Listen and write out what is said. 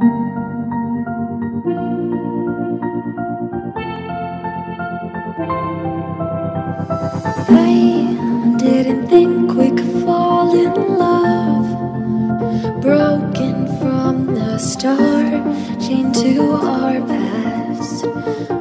I didn't think we could fall in love, broken from the start, chained to our past.